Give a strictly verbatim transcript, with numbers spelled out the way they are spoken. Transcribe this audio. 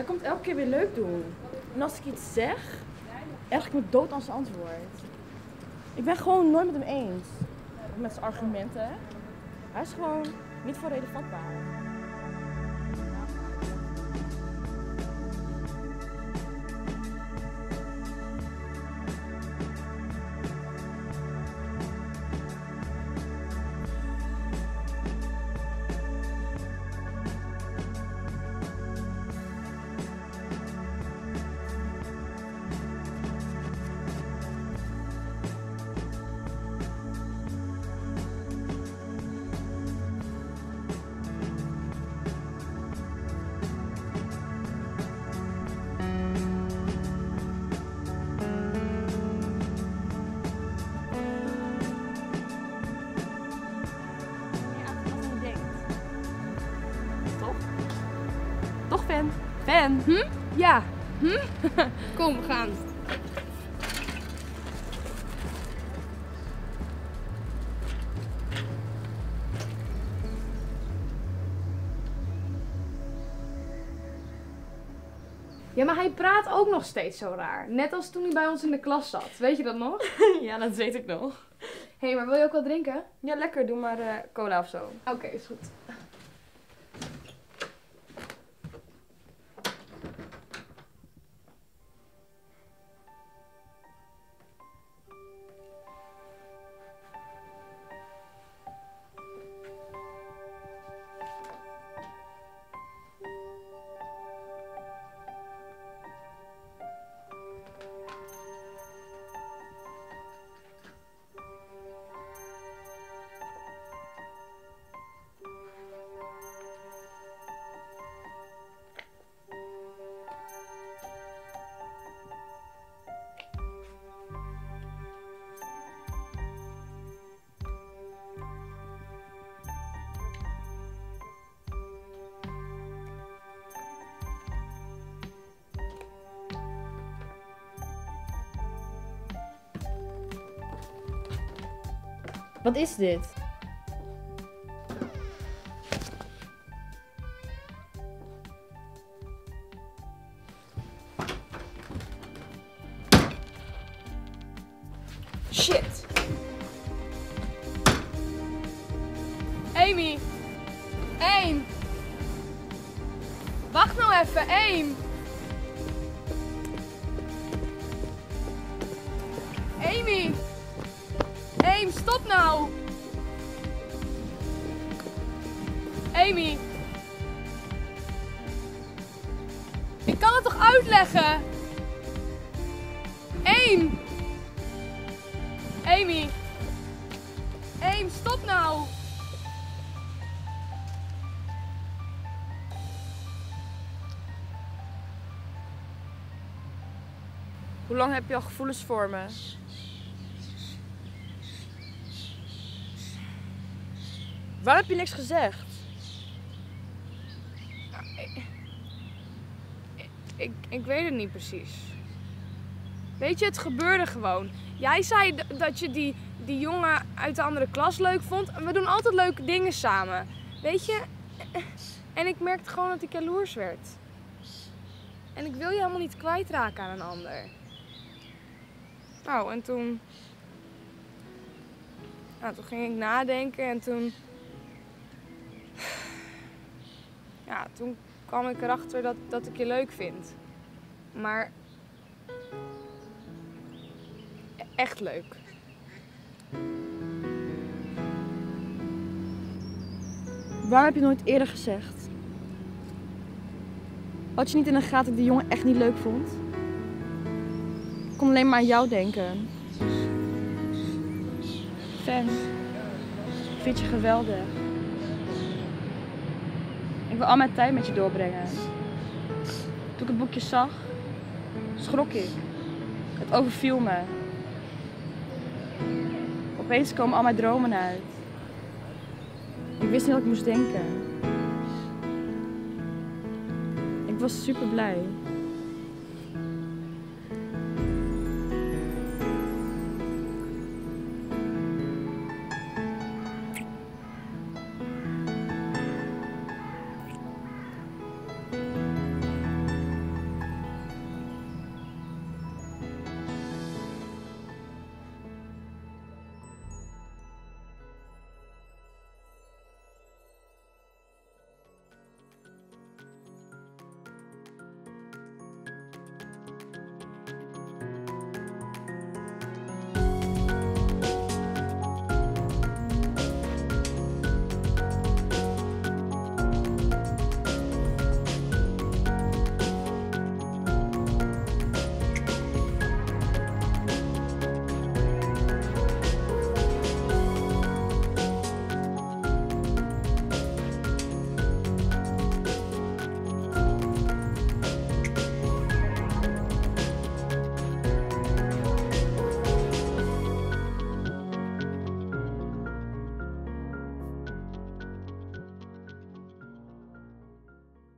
Hij komt elke keer weer leuk doen. En als ik iets zeg, erg ik me dood aan zijn antwoord. Ik ben gewoon nooit met hem eens. Met zijn argumenten. Hij is gewoon niet voor reden vatbaar. Toch, Fan? Fan? Hm? Ja. Hm? Kom, we gaan. Ja, maar hij praat ook nog steeds zo raar. Net als toen hij bij ons in de klas zat. Weet je dat nog? Ja, dat weet ik nog. Hé, hey, maar wil je ook wat drinken? Ja, lekker. Doe maar uh, cola of zo. Oké, okay, is goed. Wat is dit? Shit! Amy! Aim! Wacht nou even, Aim! Amy! Aim, stop nou! Amy! Ik kan het toch uitleggen? Aim! Amy! Aim, stop nou! Hoe lang heb je al gevoelens voor me? Waarom heb je niks gezegd? Ik, ik, ik weet het niet precies. Weet je, het gebeurde gewoon. Jij zei d- dat je die, die jongen uit de andere klas leuk vond. En we doen altijd leuke dingen samen. Weet je? En ik merkte gewoon dat ik jaloers werd. En ik wil je helemaal niet kwijtraken aan een ander. Nou, en toen... Nou, toen ging ik nadenken en toen... Ja, toen kwam ik erachter dat, dat ik je leuk vind. Maar... echt leuk. Waarom heb je nooit eerder gezegd? Had je niet in de gaten dat ik die jongen echt niet leuk vond? Ik kon alleen maar aan jou denken. Fan, ik vind je geweldig. Ik wil al mijn tijd met je doorbrengen. Toen ik het boekje zag, schrok ik. Het overviel me. Opeens komen al mijn dromen uit. Ik wist niet wat ik moest denken. Ik was super blij.